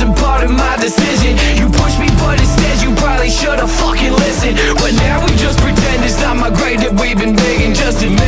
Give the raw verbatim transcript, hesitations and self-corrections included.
wasn't part of my decision. You pushed me but instead you probably should've fucking listened. But now we just pretend it's not my grave that we've been digging. Just admit